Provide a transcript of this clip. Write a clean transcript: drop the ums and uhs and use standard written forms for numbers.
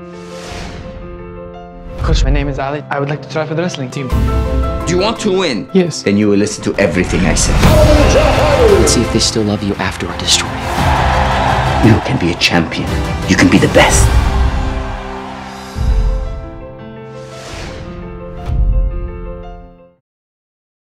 Coach, my name is Ali. I would like to try for the wrestling team. Do you want to win? Yes. Then you will listen to everything I say. Let's see if they still love you after I destroy you. You can be a champion. You can be the best.